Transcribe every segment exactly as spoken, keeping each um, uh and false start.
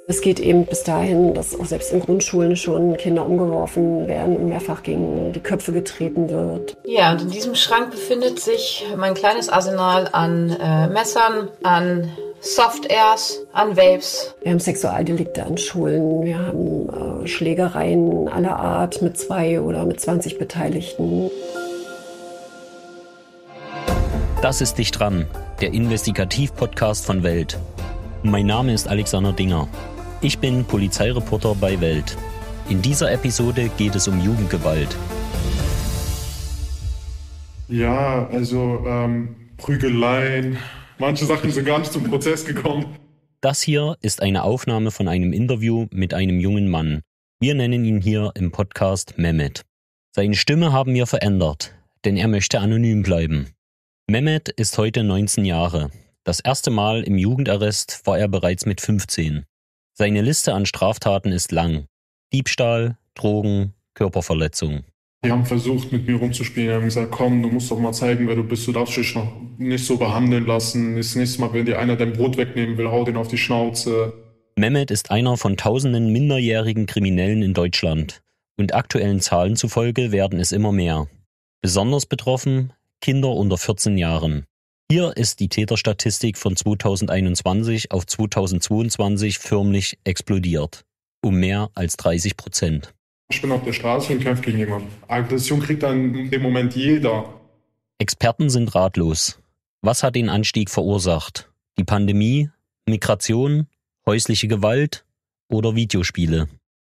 Es geht eben bis dahin, dass auch selbst in Grundschulen schon Kinder umgeworfen werden und mehrfach gegen die Köpfe getreten wird. Ja, und in diesem Schrank befindet sich mein kleines Arsenal an äh, Messern, an Soft-Airs, an Vapes. Wir haben Sexualdelikte an Schulen, wir haben äh, Schlägereien aller Art mit zwei oder mit zwanzig Beteiligten. Das ist Dicht dran, der Investigativ-Podcast von Welt. Mein Name ist Alexander Dinger. Ich bin Polizeireporter bei Welt. In dieser Episode geht es um Jugendgewalt. Ja, also ähm, Prügeleien, manche Sachen sind gar nicht zum Prozess gekommen. Das hier ist eine Aufnahme von einem Interview mit einem jungen Mann. Wir nennen ihn hier im Podcast Mehmet. Seine Stimme haben wir verändert, denn er möchte anonym bleiben. Mehmet ist heute neunzehn Jahre. Das erste Mal im Jugendarrest war er bereits mit fünfzehn. Seine Liste an Straftaten ist lang. Diebstahl, Drogen, Körperverletzung. Die haben versucht, mit mir rumzuspielen. Die haben gesagt, komm, du musst doch mal zeigen, wer du bist. Du darfst dich noch nicht so behandeln lassen. Das nächste Mal, wenn dir einer dein Brot wegnehmen will, hau den auf die Schnauze. Mehmet ist einer von tausenden minderjährigen Kriminellen in Deutschland. Und aktuellen Zahlen zufolge werden es immer mehr. Besonders betroffen Kinder unter vierzehn Jahren. Hier ist die Täterstatistik von zweitausendeinundzwanzig auf zweitausendzweiundzwanzig förmlich explodiert. Um mehr als dreißig Prozent. Ich bin auf der Straße und kämpfe gegen jemanden. Aggression kriegt dann in dem Moment jeder. Experten sind ratlos. Was hat den Anstieg verursacht? Die Pandemie, Migration, häusliche Gewalt oder Videospiele?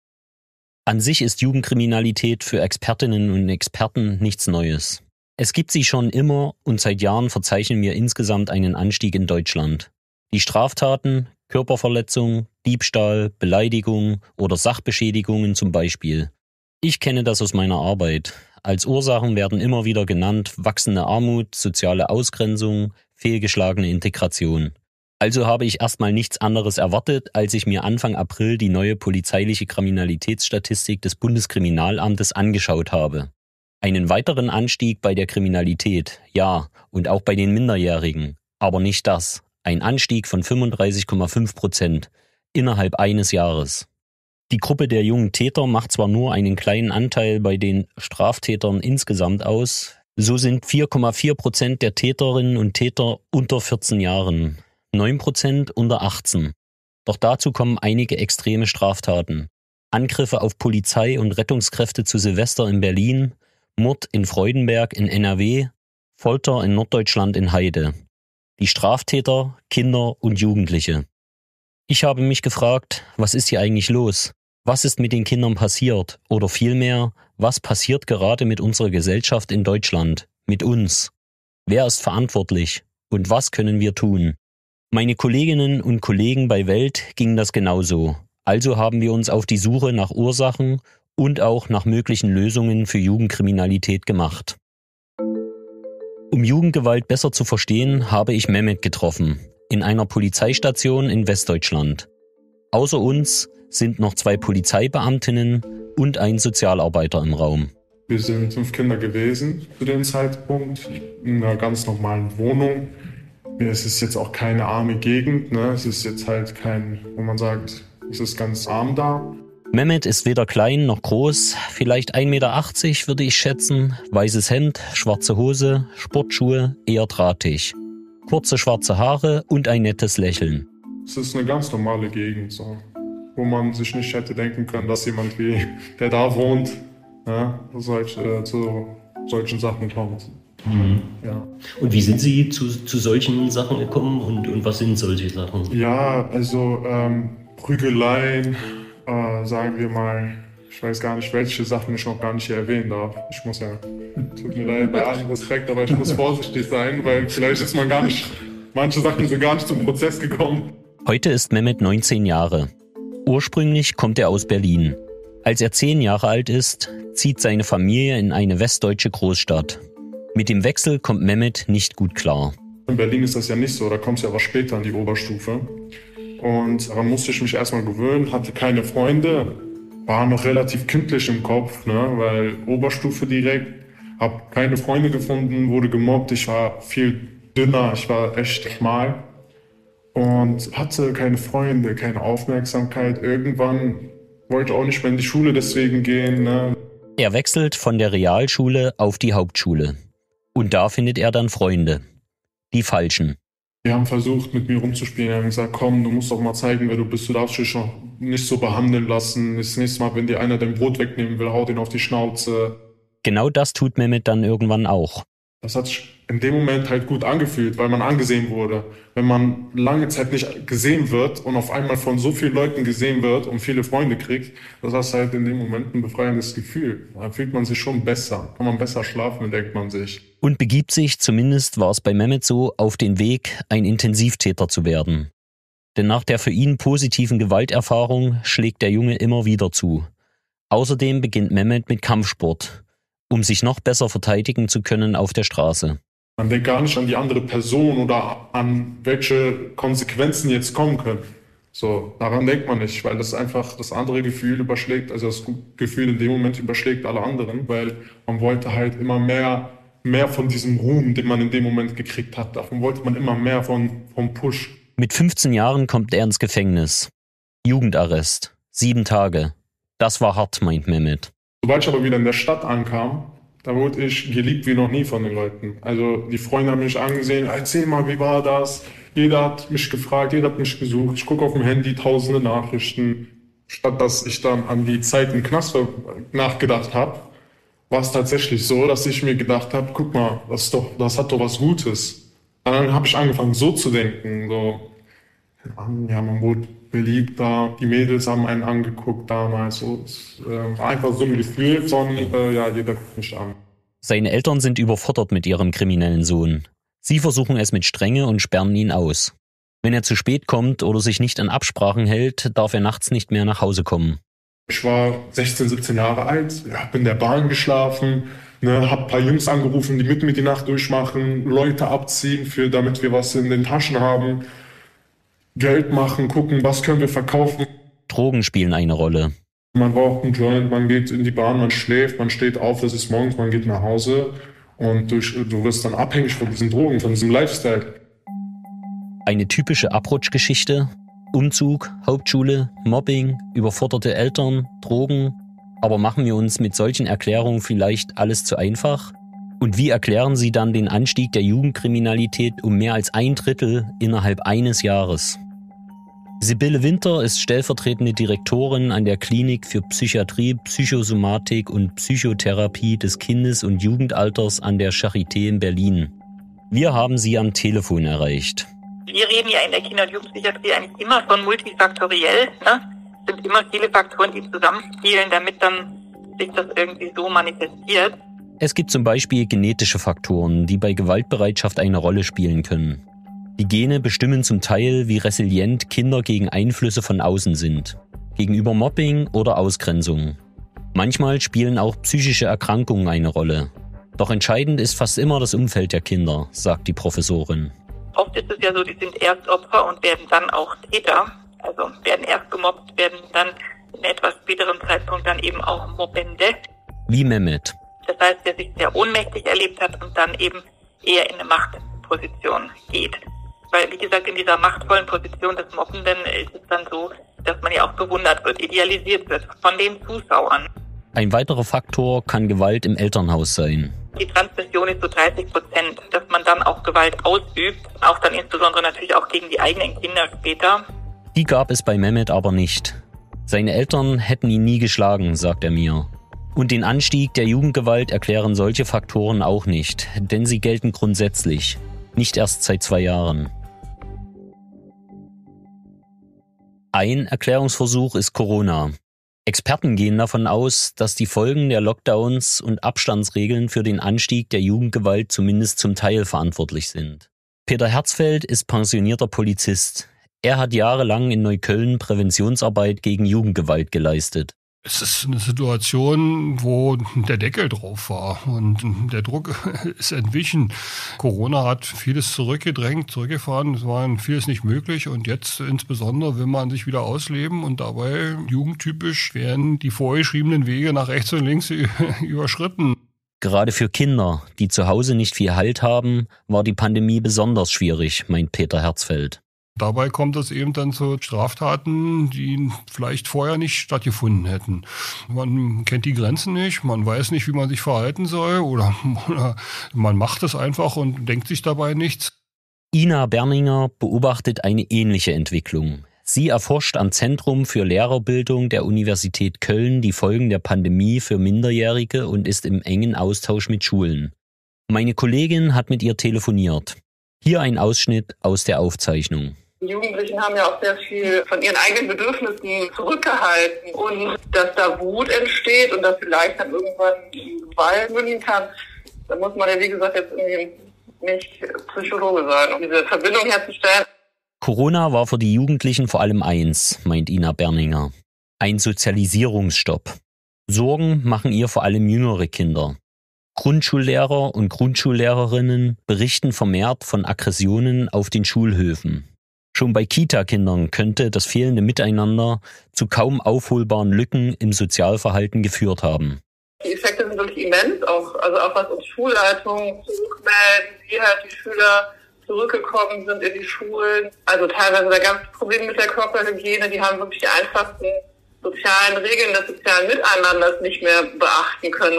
An sich ist Jugendkriminalität für Expertinnen und Experten nichts Neues. Es gibt sie schon immer und seit Jahren verzeichnen wir insgesamt einen Anstieg in Deutschland. Die Straftaten, Körperverletzung, Diebstahl, Beleidigung oder Sachbeschädigungen zum Beispiel. Ich kenne das aus meiner Arbeit. Als Ursachen werden immer wieder genannt wachsende Armut, soziale Ausgrenzung, fehlgeschlagene Integration. Also habe ich erstmal nichts anderes erwartet, als ich mir Anfang April die neue polizeiliche Kriminalitätsstatistik des Bundeskriminalamtes angeschaut habe. Einen weiteren Anstieg bei der Kriminalität, ja, und auch bei den Minderjährigen. Aber nicht das. Ein Anstieg von fünfunddreißig Komma fünf Prozent innerhalb eines Jahres. Die Gruppe der jungen Täter macht zwar nur einen kleinen Anteil bei den Straftätern insgesamt aus, so sind vier Komma vier Prozent der Täterinnen und Täter unter vierzehn Jahren, neun Prozent unter achtzehn. Doch dazu kommen einige extreme Straftaten. Angriffe auf Polizei und Rettungskräfte zu Silvester in Berlin, Mord in Freudenberg in N R W, Folter in Norddeutschland in Heide. Die Straftäter, Kinder und Jugendliche. Ich habe mich gefragt, was ist hier eigentlich los? Was ist mit den Kindern passiert? Oder vielmehr, was passiert gerade mit unserer Gesellschaft in Deutschland? Mit uns? Wer ist verantwortlich? Und was können wir tun? Meine Kolleginnen und Kollegen bei Welt ging das genauso. Also haben wir uns auf die Suche nach Ursachen und auch nach möglichen Lösungen für Jugendkriminalität gemacht. Um Jugendgewalt besser zu verstehen, habe ich Mehmet getroffen, in einer Polizeistation in Westdeutschland. Außer uns sind noch zwei Polizeibeamtinnen und ein Sozialarbeiter im Raum. Wir sind fünf Kinder gewesen zu dem Zeitpunkt, in einer ganz normalen Wohnung. Es ist jetzt auch keine arme Gegend, ne? Es ist jetzt halt kein, wo man sagt, es ist ganz arm da. Mehmet ist weder klein noch groß, vielleicht ein Meter achtzig würde ich schätzen, weißes Hemd, schwarze Hose, Sportschuhe, eher drahtig. Kurze schwarze Haare und ein nettes Lächeln. Es ist eine ganz normale Gegend, so, wo man sich nicht hätte denken können, dass jemand wie der da wohnt, ja, solch, äh, zu solchen Sachen kommt. Mhm. Ja. Und wie sind Sie zu, zu solchen Sachen gekommen und, und was sind solche Sachen? Ja, also ähm, Prügeleien, äh, sagen wir mal, ich weiß gar nicht, welche Sachen ich noch gar nicht hier erwähnen darf. Ich muss ja, tut mir leid, bei allem Respekt, aber ich muss vorsichtig sein, weil vielleicht ist man gar nicht, manche Sachen sind gar nicht zum Prozess gekommen. Heute ist Mehmet neunzehn Jahre. Ursprünglich kommt er aus Berlin. Als er zehn Jahre alt ist, zieht seine Familie in eine westdeutsche Großstadt. Mit dem Wechsel kommt Mehmet nicht gut klar. In Berlin ist das ja nicht so, da kommst du ja was später an die Oberstufe. Und daran musste ich mich erstmal gewöhnen, hatte keine Freunde, war noch relativ kindlich im Kopf, ne, weil Oberstufe direkt, habe keine Freunde gefunden, wurde gemobbt, ich war viel dünner, ich war echt schmal. und hatte keine Freunde, keine Aufmerksamkeit. Irgendwann wollte ich auch nicht mehr in die Schule deswegen gehen. Ne? Er wechselt von der Realschule auf die Hauptschule. Und da findet er dann Freunde. Die Falschen. Die haben versucht, mit mir rumzuspielen. Die haben gesagt, komm, du musst doch mal zeigen, wer du bist. Du darfst dich noch nicht so behandeln lassen. Das nächste Mal, wenn dir einer dein Brot wegnehmen will, haut ihn auf die Schnauze. Genau das tut Mehmet dann irgendwann auch. Das hat sich in dem Moment halt gut angefühlt, weil man angesehen wurde. Wenn man lange Zeit nicht gesehen wird und auf einmal von so vielen Leuten gesehen wird und viele Freunde kriegt, das ist halt in dem Moment ein befreiendes Gefühl. Da fühlt man sich schon besser, kann man besser schlafen, denkt man sich. Und begibt sich, zumindest war es bei Mehmet so, auf den Weg, ein Intensivtäter zu werden. Denn nach der für ihn positiven Gewalterfahrung schlägt der Junge immer wieder zu. Außerdem beginnt Mehmet mit Kampfsport, um sich noch besser verteidigen zu können auf der Straße. Man denkt gar nicht an die andere Person oder an welche Konsequenzen jetzt kommen können. So, daran denkt man nicht, weil das einfach das andere Gefühl überschlägt, also das Gefühl in dem Moment überschlägt alle anderen, weil man wollte halt immer mehr, mehr von diesem Ruhm, den man in dem Moment gekriegt hat. Davon wollte man immer mehr von, vom Push. Mit fünfzehn Jahren kommt er ins Gefängnis. Jugendarrest. Sieben Tage. Das war hart, meint Mehmet. Sobald ich aber wieder in der Stadt ankam, da wurde ich geliebt wie noch nie von den Leuten. Also die Freunde haben mich angesehen, erzähl mal, wie war das? Jeder hat mich gefragt, jeder hat mich gesucht. Ich gucke auf dem Handy tausende Nachrichten. Statt dass ich dann an die Zeit im Knast nachgedacht habe, war es tatsächlich so, dass ich mir gedacht habe, guck mal, das, ist doch, das hat doch was Gutes. Und dann habe ich angefangen so zu denken, so, ja, man wurde beliebt da, die Mädels haben einen angeguckt damals. So, es äh, war einfach so ein Gefühl von, äh, ja, jeder guckt mich an. Seine Eltern sind überfordert mit ihrem kriminellen Sohn. Sie versuchen es mit Strenge und sperren ihn aus. Wenn er zu spät kommt oder sich nicht an Absprachen hält, darf er nachts nicht mehr nach Hause kommen. Ich war sechzehn, siebzehn Jahre alt, habe in der Bahn geschlafen, ne, habe ein paar Jungs angerufen, die mit mir die Nacht durchmachen, Leute abziehen, für, damit wir was in den Taschen haben. Geld machen, gucken, was können wir verkaufen. Drogen spielen eine Rolle. Man braucht einen Joint, man geht in die Bahn, man schläft, man steht auf, das ist morgens, man geht nach Hause und durch, du wirst dann abhängig von diesen Drogen, von diesem Lifestyle. Eine typische Abrutschgeschichte. Umzug, Hauptschule, Mobbing, überforderte Eltern, Drogen. Aber machen wir uns mit solchen Erklärungen vielleicht alles zu einfach? Und wie erklären Sie dann den Anstieg der Jugendkriminalität um mehr als ein Drittel innerhalb eines Jahres? Sibylle Winter ist stellvertretende Direktorin an der Klinik für Psychiatrie, Psychosomatik und Psychotherapie des Kindes- und Jugendalters an der Charité in Berlin. Wir haben sie am Telefon erreicht. Wir reden ja in der Kinder- und Jugendpsychiatrie eigentlich immer von multifaktoriell. Ne? Es sind immer viele Faktoren, die zusammenspielen, damit dann sich das irgendwie so manifestiert. Es gibt zum Beispiel genetische Faktoren, die bei Gewaltbereitschaft eine Rolle spielen können. Die Gene bestimmen zum Teil, wie resilient Kinder gegen Einflüsse von außen sind, gegenüber Mobbing oder Ausgrenzung. Manchmal spielen auch psychische Erkrankungen eine Rolle. Doch entscheidend ist fast immer das Umfeld der Kinder, sagt die Professorin. Oft ist es ja so, die sind erst Opfer und werden dann auch Täter. Also werden erst gemobbt, werden dann in etwas späteren Zeitpunkt dann eben auch Mobbende. Wie Mehmet. Das heißt, der sich sehr ohnmächtig erlebt hat und dann eben eher in eine Machtposition geht. Weil, wie gesagt, in dieser machtvollen Position des Mobbenden ist es dann so, dass man ja auch bewundert wird, idealisiert wird von den Zuschauern. Ein weiterer Faktor kann Gewalt im Elternhaus sein. Die Transmission ist so dreißig Prozent, dass man dann auch Gewalt ausübt, auch dann insbesondere natürlich auch gegen die eigenen Kinder später. Die gab es bei Mehmet aber nicht. Seine Eltern hätten ihn nie geschlagen, sagt er mir. Und den Anstieg der Jugendgewalt erklären solche Faktoren auch nicht, denn sie gelten grundsätzlich, nicht erst seit zwei Jahren. Ein Erklärungsversuch ist Corona. Experten gehen davon aus, dass die Folgen der Lockdowns und Abstandsregeln für den Anstieg der Jugendgewalt zumindest zum Teil verantwortlich sind. Peter Herzfeld ist pensionierter Polizist. Er hat jahrelang in Neukölln Präventionsarbeit gegen Jugendgewalt geleistet. Es ist eine Situation, wo der Deckel drauf war und der Druck ist entwichen. Corona hat vieles zurückgedrängt, zurückgefahren, es war vieles nicht möglich und jetzt insbesondere will man sich wieder ausleben und dabei jugendtypisch werden die vorgeschriebenen Wege nach rechts und links überschritten. Gerade für Kinder, die zu Hause nicht viel Halt haben, war die Pandemie besonders schwierig, meint Peter Herzfeld. Dabei kommt es eben dann zu Straftaten, die vielleicht vorher nicht stattgefunden hätten. Man kennt die Grenzen nicht, man weiß nicht, wie man sich verhalten soll oder, oder man macht es einfach und denkt sich dabei nichts. Ina Berninger beobachtet eine ähnliche Entwicklung. Sie erforscht am Zentrum für Lehrerbildung der Universität Köln die Folgen der Pandemie für Minderjährige und ist im engen Austausch mit Schulen. Meine Kollegin hat mit ihr telefoniert. Hier ein Ausschnitt aus der Aufzeichnung. Die Jugendlichen haben ja auch sehr viel von ihren eigenen Bedürfnissen zurückgehalten. Und dass da Wut entsteht und dass vielleicht dann irgendwann Gewalt münden kann, da muss man ja, wie gesagt, jetzt irgendwie nicht Psychologe sein, um diese Verbindung herzustellen. Corona war für die Jugendlichen vor allem eins, meint Ina Berninger. Ein Sozialisierungsstopp. Sorgen machen ihr vor allem jüngere Kinder. Grundschullehrer und Grundschullehrerinnen berichten vermehrt von Aggressionen auf den Schulhöfen. Schon bei Kita-Kindern könnte das fehlende Miteinander zu kaum aufholbaren Lücken im Sozialverhalten geführt haben. Die Effekte sind wirklich immens, auch, also auch was uns Schulleitungen zurückmelden, wie halt die Schüler zurückgekommen sind in die Schulen. Also teilweise da ganz Probleme mit der Körperhygiene, die haben wirklich die einfachsten sozialen Regeln des sozialen Miteinanders nicht mehr beachten können.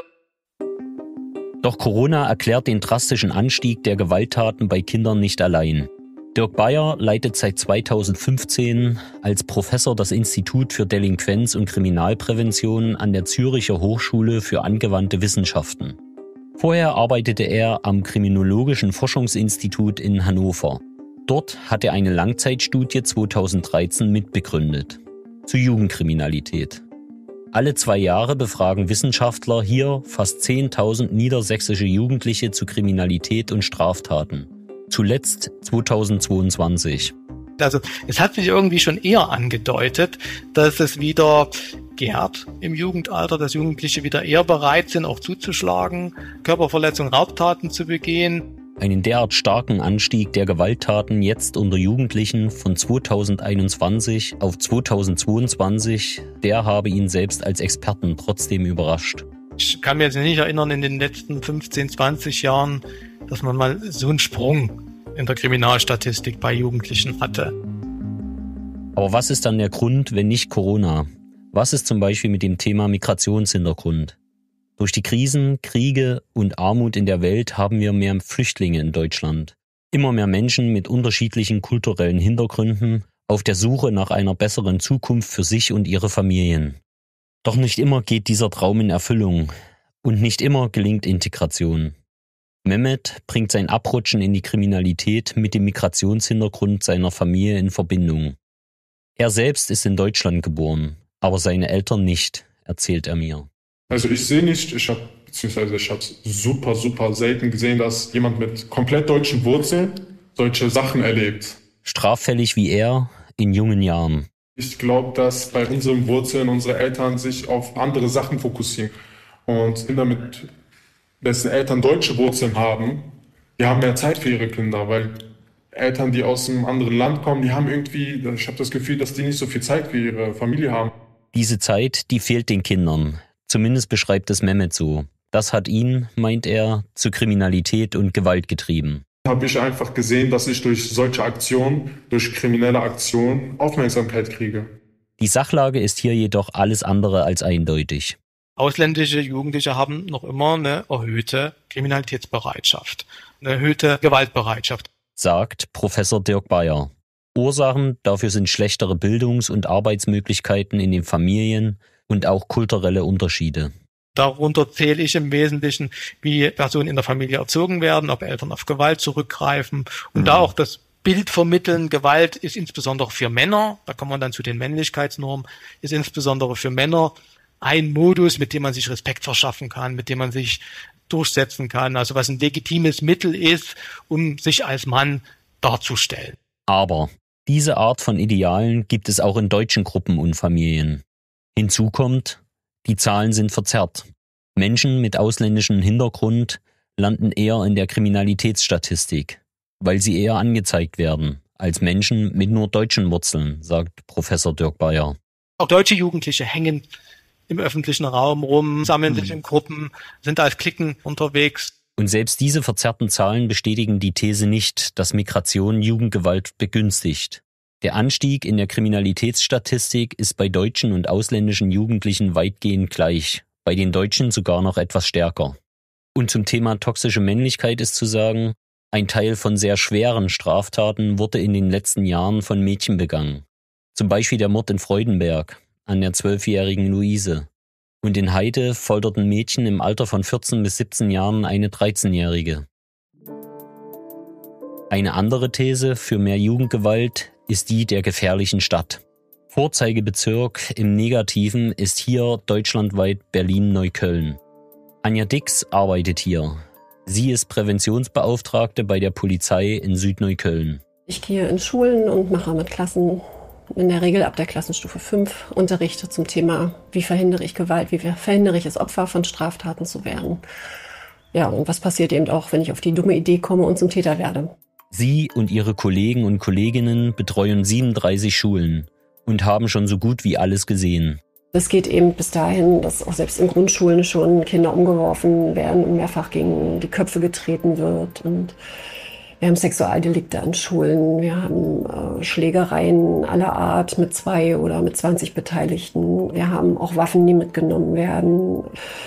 Doch Corona erklärt den drastischen Anstieg der Gewalttaten bei Kindern nicht allein. Dirk Bayer leitet seit zweitausendfünfzehn als Professor das Institut für Delinquenz- und Kriminalprävention an der Züricher Hochschule für angewandte Wissenschaften. Vorher arbeitete er am Kriminologischen Forschungsinstitut in Hannover. Dort hat er eine Langzeitstudie zweitausenddreizehn mitbegründet zur Jugendkriminalität. Alle zwei Jahre befragen Wissenschaftler hier fast zehntausend niedersächsische Jugendliche zu Kriminalität und Straftaten. Zuletzt zweitausendzweiundzwanzig. Also es hat sich irgendwie schon eher angedeutet, dass es wieder gärt im Jugendalter, dass Jugendliche wieder eher bereit sind, auch zuzuschlagen, Körperverletzungen, Raubtaten zu begehen. Einen derart starken Anstieg der Gewalttaten jetzt unter Jugendlichen von zweitausendeinundzwanzig auf zweitausendzweiundzwanzig, der habe ihn selbst als Experten trotzdem überrascht. Ich kann mir jetzt nicht erinnern, in den letzten fünfzehn, zwanzig Jahren, dass man mal so einen Sprung in der Kriminalstatistik bei Jugendlichen hatte. Aber was ist dann der Grund, wenn nicht Corona? Was ist zum Beispiel mit dem Thema Migrationshintergrund? Durch die Krisen, Kriege und Armut in der Welt haben wir mehr Flüchtlinge in Deutschland. Immer mehr Menschen mit unterschiedlichen kulturellen Hintergründen auf der Suche nach einer besseren Zukunft für sich und ihre Familien. Doch nicht immer geht dieser Traum in Erfüllung und nicht immer gelingt Integration. Mehmet bringt sein Abrutschen in die Kriminalität mit dem Migrationshintergrund seiner Familie in Verbindung. Er selbst ist in Deutschland geboren, aber seine Eltern nicht, erzählt er mir. Also ich sehe nicht, ich habe beziehungsweise ich habe es super, super selten gesehen, dass jemand mit komplett deutschen Wurzeln solche Sachen erlebt. Straffällig wie er in jungen Jahren. Ich glaube, dass bei unseren Wurzeln unsere Eltern sich auf andere Sachen fokussieren. Und Kinder mit dessen Eltern deutsche Wurzeln haben, die haben mehr Zeit für ihre Kinder, weil Eltern, die aus einem anderen Land kommen, die haben irgendwie, ich habe das Gefühl, dass die nicht so viel Zeit für ihre Familie haben. Diese Zeit, die fehlt den Kindern. Zumindest beschreibt es Mehmet so. Das hat ihn, meint er, zu Kriminalität und Gewalt getrieben. Habe ich einfach gesehen, dass ich durch solche Aktionen, durch kriminelle Aktionen Aufmerksamkeit kriege. Die Sachlage ist hier jedoch alles andere als eindeutig. Ausländische Jugendliche haben noch immer eine erhöhte Kriminalitätsbereitschaft, eine erhöhte Gewaltbereitschaft, sagt Professor Dirk Bayer. Ursachen dafür sind schlechtere Bildungs- und Arbeitsmöglichkeiten in den Familien und auch kulturelle Unterschiede. Darunter zähle ich im Wesentlichen, wie Personen in der Familie erzogen werden, ob Eltern auf Gewalt zurückgreifen und mhm. da auch das Bild vermitteln. Gewalt ist insbesondere für Männer, da kommt man dann zu den Männlichkeitsnormen, ist insbesondere für Männer ein Modus, mit dem man sich Respekt verschaffen kann, mit dem man sich durchsetzen kann, also was ein legitimes Mittel ist, um sich als Mann darzustellen. Aber diese Art von Idealen gibt es auch in deutschen Gruppen und Familien. Hinzu kommt, die Zahlen sind verzerrt. Menschen mit ausländischem Hintergrund landen eher in der Kriminalitätsstatistik, weil sie eher angezeigt werden als Menschen mit nur deutschen Wurzeln, sagt Professor Dirk Bayer. Auch deutsche Jugendliche hängen im öffentlichen Raum rum, sammeln sich in Gruppen, sind als Cliquen unterwegs. Und selbst diese verzerrten Zahlen bestätigen die These nicht, dass Migration Jugendgewalt begünstigt. Der Anstieg in der Kriminalitätsstatistik ist bei deutschen und ausländischen Jugendlichen weitgehend gleich, bei den Deutschen sogar noch etwas stärker. Und zum Thema toxische Männlichkeit ist zu sagen, ein Teil von sehr schweren Straftaten wurde in den letzten Jahren von Mädchen begangen. Zum Beispiel der Mord in Freudenberg an der zwölfjährigen Luise. Und in Heide folterten Mädchen im Alter von vierzehn bis siebzehn Jahren eine dreizehnjährige. Eine andere These für mehr Jugendgewalt ist die der gefährlichen Stadt. Vorzeigebezirk im Negativen ist hier deutschlandweit Berlin-Neukölln. Anja Dix arbeitet hier. Sie ist Präventionsbeauftragte bei der Polizei in Südneukölln. Ich gehe in Schulen und mache mit Klassen, in der Regel ab der Klassenstufe fünf, Unterrichte zum Thema, wie verhindere ich Gewalt, wie verhindere ich es, Opfer von Straftaten zu werden. Ja, und was passiert eben auch, wenn ich auf die dumme Idee komme und zum Täter werde. Sie und ihre Kollegen und Kolleginnen betreuen siebenunddreißig Schulen und haben schon so gut wie alles gesehen. Es geht eben bis dahin, dass auch selbst in Grundschulen schon Kinder umgeworfen werden und mehrfach gegen die Köpfe getreten wird. Und wir haben Sexualdelikte an Schulen, wir haben äh, Schlägereien aller Art mit zwei oder mit zwanzig Beteiligten. Wir haben auch Waffen, die mitgenommen werden.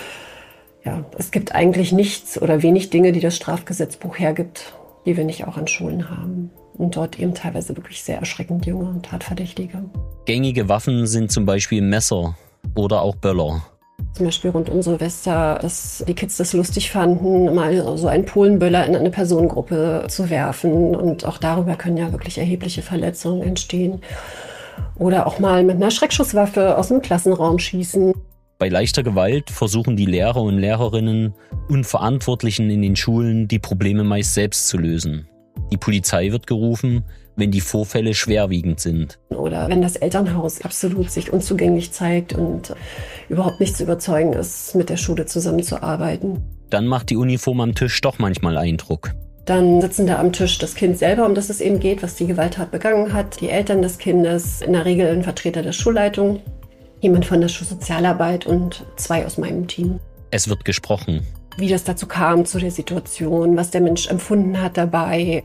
Ja, es gibt eigentlich nichts oder wenig Dinge, die das Strafgesetzbuch hergibt, die wir nicht auch an Schulen haben. Und dort eben teilweise wirklich sehr erschreckend junge Tatverdächtige. Gängige Waffen sind zum Beispiel Messer oder auch Böller. Zum Beispiel rund um Silvester, dass die Kids das lustig fanden, mal so einen Polenböller in eine Personengruppe zu werfen. Und auch darüber können ja wirklich erhebliche Verletzungen entstehen. Oder auch mal mit einer Schreckschusswaffe aus dem Klassenraum schießen. Bei leichter Gewalt versuchen die Lehrer und Lehrerinnen und Verantwortlichen in den Schulen, die Probleme meist selbst zu lösen. Die Polizei wird gerufen, wenn die Vorfälle schwerwiegend sind. Oder wenn das Elternhaus absolut sich unzugänglich zeigt und überhaupt nicht zu überzeugen ist, mit der Schule zusammenzuarbeiten. Dann macht die Uniform am Tisch doch manchmal Eindruck. Dann sitzen da am Tisch das Kind selber, um das es eben geht, was die Gewalttat begangen hat, die Eltern des Kindes, in der Regel ein Vertreter der Schulleitung, jemand von der Schulsozialarbeit und zwei aus meinem Team. Es wird gesprochen. Wie das dazu kam, zu der Situation, was der Mensch empfunden hat dabei.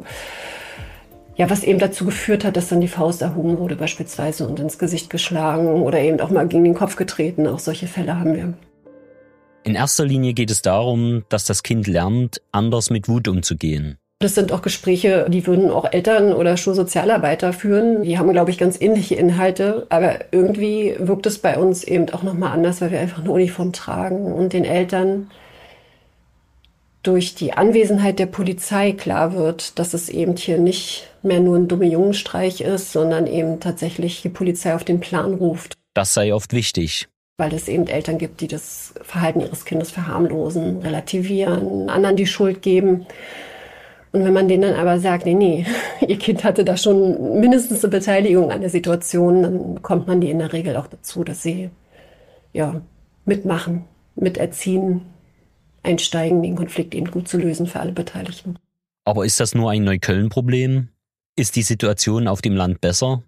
Ja, was eben dazu geführt hat, dass dann die Faust erhoben wurde beispielsweise und ins Gesicht geschlagen oder eben auch mal gegen den Kopf getreten. Auch solche Fälle haben wir. In erster Linie geht es darum, dass das Kind lernt, anders mit Wut umzugehen. Das sind auch Gespräche, die würden auch Eltern oder Schulsozialarbeiter führen. Die haben, glaube ich, ganz ähnliche Inhalte. Aber irgendwie wirkt es bei uns eben auch nochmal anders, weil wir einfach eine Uniform tragen und den Eltern durch die Anwesenheit der Polizei klar wird, dass es eben hier nicht mehr nur ein dumme Jungenstreich ist, sondern eben tatsächlich die Polizei auf den Plan ruft. Das sei oft wichtig. Weil es eben Eltern gibt, die das Verhalten ihres Kindes verharmlosen, relativieren, anderen die Schuld geben. Und wenn man denen dann aber sagt, nee, nee, ihr Kind hatte da schon mindestens eine Beteiligung an der Situation, dann kommt man die in der Regel auch dazu, dass sie ja mitmachen, miterziehen, einsteigen, den Konflikt eben gut zu lösen für alle Beteiligten. Aber ist das nur ein Neukölln-Problem? Ist die Situation auf dem Land besser?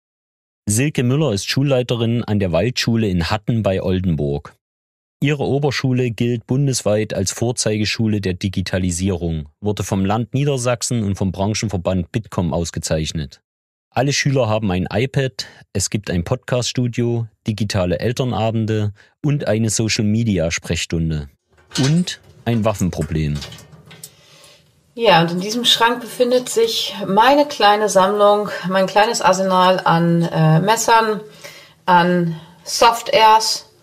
Silke Müller ist Schulleiterin an der Waldschule in Hatten bei Oldenburg. Ihre Oberschule gilt bundesweit als Vorzeigeschule der Digitalisierung, wurde vom Land Niedersachsen und vom Branchenverband Bitkom ausgezeichnet. Alle Schüler haben ein iPad, es gibt ein Podcaststudio, digitale Elternabende und eine Social-Media-Sprechstunde. Und ein Waffenproblem. Ja, und in diesem Schrank befindet sich meine kleine Sammlung, mein kleines Arsenal an äh, Messern, an Soft-Airs,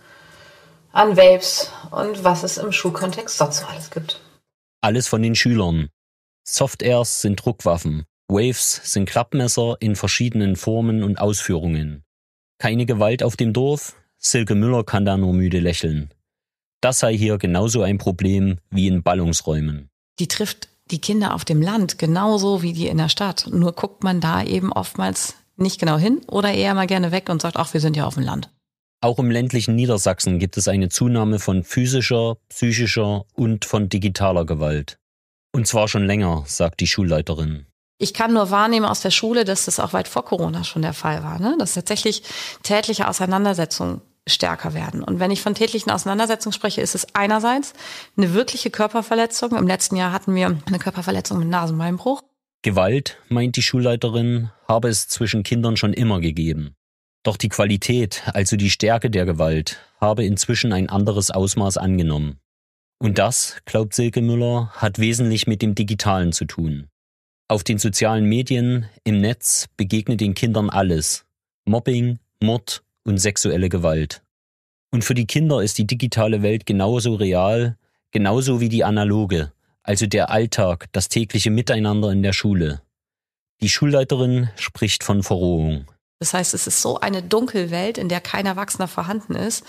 an Vapes und was es im Schulkontext sonst so alles gibt. Alles von den Schülern. Soft-Airs sind Druckwaffen, Waves sind Klappmesser in verschiedenen Formen und Ausführungen. Keine Gewalt auf dem Dorf, Silke Müller kann da nur müde lächeln. Das sei hier genauso ein Problem wie in Ballungsräumen. Die trifft die Kinder auf dem Land genauso wie die in der Stadt. Nur guckt man da eben oftmals nicht genau hin oder eher mal gerne weg und sagt, ach, wir sind ja auf dem Land. Auch im ländlichen Niedersachsen gibt es eine Zunahme von physischer, psychischer und von digitaler Gewalt. Und zwar schon länger, sagt die Schulleiterin. Ich kann nur wahrnehmen aus der Schule, dass das auch weit vor Corona schon der Fall war, ne? Dass tatsächlich tätliche Auseinandersetzungen stärker werden. Und wenn ich von tätlichen Auseinandersetzungen spreche, ist es einerseits eine wirkliche Körperverletzung. Im letzten Jahr hatten wir eine Körperverletzung mit Nasenbeinbruch. Gewalt, meint die Schulleiterin, habe es zwischen Kindern schon immer gegeben. Doch die Qualität, also die Stärke der Gewalt, habe inzwischen ein anderes Ausmaß angenommen. Und das, glaubt Silke Müller, hat wesentlich mit dem Digitalen zu tun. Auf den sozialen Medien, im Netz begegnet den Kindern alles. Mobbing, Mord und sexuelle Gewalt. Und für die Kinder ist die digitale Welt genauso real, genauso wie die analoge, also der Alltag, das tägliche Miteinander in der Schule. Die Schulleiterin spricht von Verrohung. Das heißt, es ist so eine Dunkelwelt, in der kein Erwachsener vorhanden ist,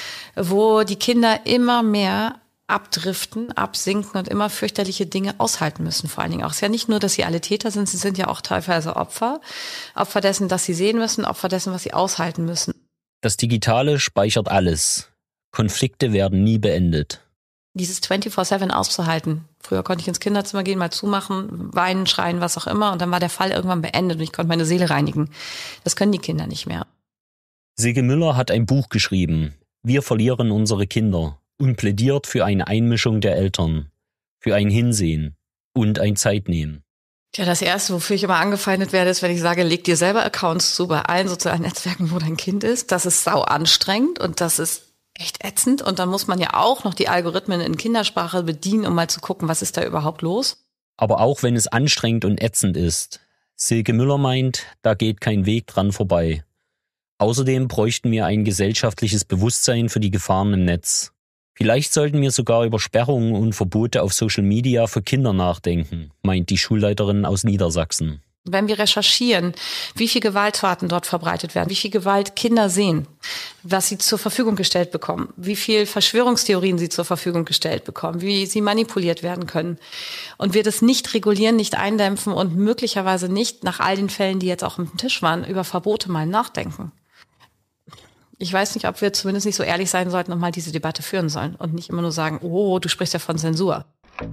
wo die Kinder immer mehr abdriften, absinken und immer fürchterliche Dinge aushalten müssen. Vor allen Dingen auch. Es ist ja nicht nur, dass sie alle Täter sind, sie sind ja auch teilweise Opfer. Opfer dessen, dass sie sehen müssen, Opfer dessen, was sie aushalten müssen. Das Digitale speichert alles. Konflikte werden nie beendet. Dieses vierundzwanzig sieben auszuhalten. Früher konnte ich ins Kinderzimmer gehen, mal zumachen, weinen, schreien, was auch immer. Und dann war der Fall irgendwann beendet und ich konnte meine Seele reinigen. Das können die Kinder nicht mehr. Silke Müller hat ein Buch geschrieben. Wir verlieren unsere Kinder. Und plädiert für eine Einmischung der Eltern. Für ein Hinsehen. Und ein Zeitnehmen. Ja, das Erste, wofür ich immer angefeindet werde, ist, wenn ich sage, leg dir selber Accounts zu bei allen sozialen Netzwerken, wo dein Kind ist. Das ist sau anstrengend und das ist echt ätzend. Und dann muss man ja auch noch die Algorithmen in Kindersprache bedienen, um mal zu gucken, was ist da überhaupt los. Aber auch wenn es anstrengend und ätzend ist, Silke Müller meint, da geht kein Weg dran vorbei. Außerdem bräuchten wir ein gesellschaftliches Bewusstsein für die Gefahren im Netz. Vielleicht sollten wir sogar über Sperrungen und Verbote auf Social Media für Kinder nachdenken, meint die Schulleiterin aus Niedersachsen. Wenn wir recherchieren, wie viel Gewalttaten dort verbreitet werden, wie viel Gewalt Kinder sehen, was sie zur Verfügung gestellt bekommen, wie viel Verschwörungstheorien sie zur Verfügung gestellt bekommen, wie sie manipuliert werden können. Und wir das nicht regulieren, nicht eindämpfen und möglicherweise nicht nach all den Fällen, die jetzt auch auf dem Tisch waren, über Verbote mal nachdenken. Ich weiß nicht, ob wir zumindest nicht so ehrlich sein sollten und mal diese Debatte führen sollen und nicht immer nur sagen, oh, du sprichst ja von Zensur.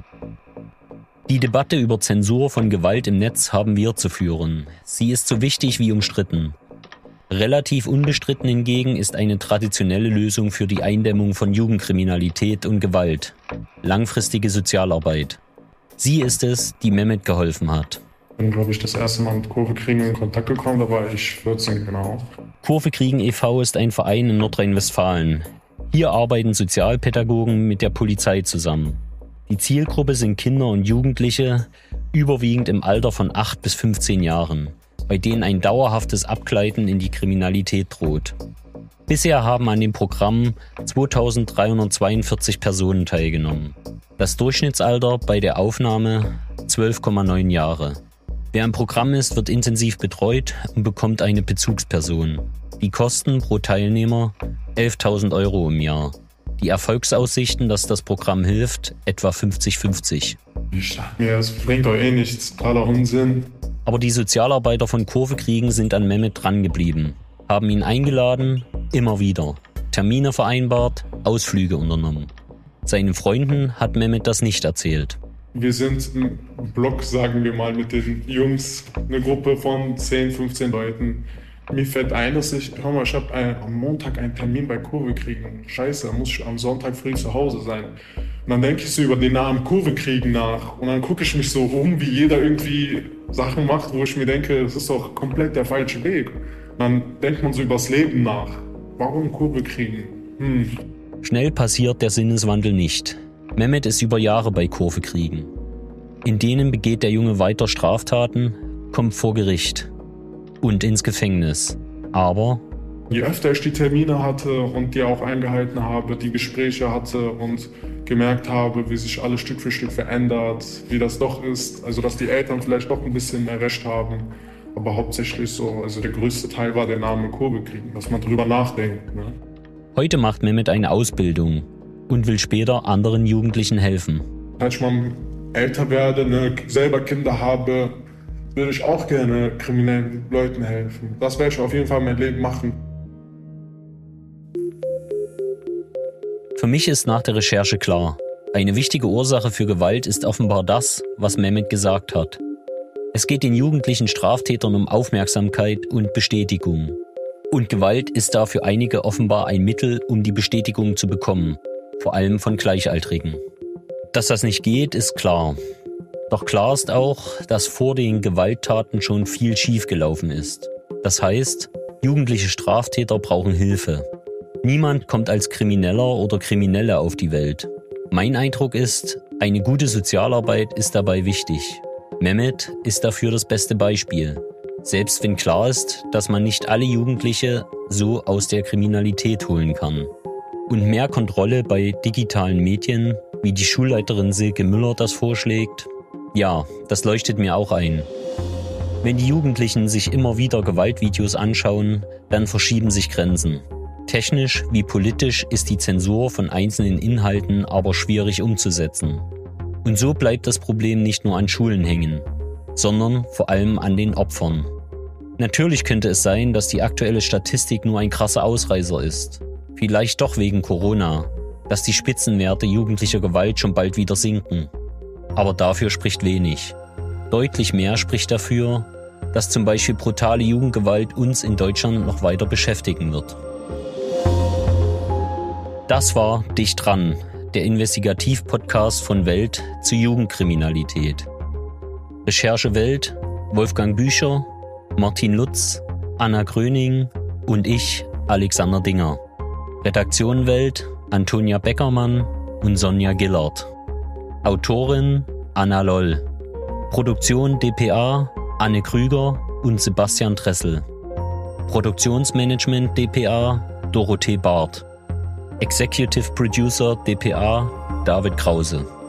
Die Debatte über Zensur von Gewalt im Netz haben wir zu führen. Sie ist so wichtig wie umstritten. Relativ unbestritten hingegen ist eine traditionelle Lösung für die Eindämmung von Jugendkriminalität und Gewalt. Langfristige Sozialarbeit. Sie ist es, die Mehmet geholfen hat. Ich bin, glaube ich, das erste Mal mit Kurve Kriegen in Kontakt gekommen, da war ich vierzehn, genau. Kurve Kriegen e V ist ein Verein in Nordrhein-Westfalen. Hier arbeiten Sozialpädagogen mit der Polizei zusammen. Die Zielgruppe sind Kinder und Jugendliche, überwiegend im Alter von acht bis fünfzehn Jahren, bei denen ein dauerhaftes Abgleiten in die Kriminalität droht. Bisher haben an dem Programm zweitausenddreihundertzweiundvierzig Personen teilgenommen. Das Durchschnittsalter bei der Aufnahme zwölf Komma neun Jahre. Wer im Programm ist, wird intensiv betreut und bekommt eine Bezugsperson. Die Kosten pro Teilnehmer elftausend Euro im Jahr. Die Erfolgsaussichten, dass das Programm hilft, etwa fünfzig fünfzig. Ich dachte mir, es bringt doch eh nichts, totaler Unsinn. Aber die Sozialarbeiter von Kurve Kriegen sind an Mehmet drangeblieben, haben ihn eingeladen, immer wieder, Termine vereinbart, Ausflüge unternommen. Seinen Freunden hat Mehmet das nicht erzählt. Wir sind im Block, sagen wir mal, mit den Jungs, eine Gruppe von zehn, fünfzehn Leuten. Mir fällt ein, dass ich, hör mal, ich habe am Montag einen Termin bei Kurve Kriegen. Scheiße, da muss ich am Sonntag früh zu Hause sein. Und dann denke ich so über den Namen Kurve Kriegen nach. Und dann gucke ich mich so um, wie jeder irgendwie Sachen macht, wo ich mir denke, das ist doch komplett der falsche Weg. Und dann denkt man so übers Leben nach. Warum Kurve Kriegen? Hm. Schnell passiert der Sinneswandel nicht. Mehmet ist über Jahre bei Kurve Kriegen. In denen begeht der Junge weiter Straftaten, kommt vor Gericht und ins Gefängnis. Aber je öfter ich die Termine hatte und die auch eingehalten habe, die Gespräche hatte und gemerkt habe, wie sich alles Stück für Stück verändert, wie das doch ist, also dass die Eltern vielleicht doch ein bisschen mehr Recht haben, aber hauptsächlich so, also der größte Teil war der Name Kurve Kriegen, dass man drüber nachdenkt. Ne? Heute macht Mehmet eine Ausbildung und will später anderen Jugendlichen helfen. Als ich mal älter werde, ne, selber Kinder habe, würde ich auch gerne kriminellen Leuten helfen. Das werde ich auf jeden Fall mein Leben machen. Für mich ist nach der Recherche klar, eine wichtige Ursache für Gewalt ist offenbar das, was Mehmet gesagt hat. Es geht den jugendlichen Straftätern um Aufmerksamkeit und Bestätigung. Und Gewalt ist da für einige offenbar ein Mittel, um die Bestätigung zu bekommen, vor allem von Gleichaltrigen. Dass das nicht geht, ist klar. Doch klar ist auch, dass vor den Gewalttaten schon viel schiefgelaufen ist. Das heißt, jugendliche Straftäter brauchen Hilfe. Niemand kommt als Krimineller oder Kriminelle auf die Welt. Mein Eindruck ist, eine gute Sozialarbeit ist dabei wichtig. Mehmet ist dafür das beste Beispiel. Selbst wenn klar ist, dass man nicht alle Jugendliche so aus der Kriminalität holen kann. Und mehr Kontrolle bei digitalen Medien, wie die Schulleiterin Silke Müller das vorschlägt, ja, das leuchtet mir auch ein. Wenn die Jugendlichen sich immer wieder Gewaltvideos anschauen, dann verschieben sich Grenzen. Technisch wie politisch ist die Zensur von einzelnen Inhalten aber schwierig umzusetzen. Und so bleibt das Problem nicht nur an Schulen hängen, sondern vor allem an den Opfern. Natürlich könnte es sein, dass die aktuelle Statistik nur ein krasser Ausreißer ist. Vielleicht doch wegen Corona, dass die Spitzenwerte jugendlicher Gewalt schon bald wieder sinken. Aber dafür spricht wenig. Deutlich mehr spricht dafür, dass zum Beispiel brutale Jugendgewalt uns in Deutschland noch weiter beschäftigen wird. Das war Dicht dran, der Investigativ-Podcast von Welt zu Jugendkriminalität. Recherche Welt, Wolfgang Bücher, Martin Lutz, Anna Gröning und ich, Alexander Dinger. Redaktion Welt, Antonia Beckermann und Sonja Gillert. Autorin Anna Loll. Produktion D P A Anne Krüger und Sebastian Dressel. Produktionsmanagement D P A Dorothee Barth. Executive Producer D P A David Krause.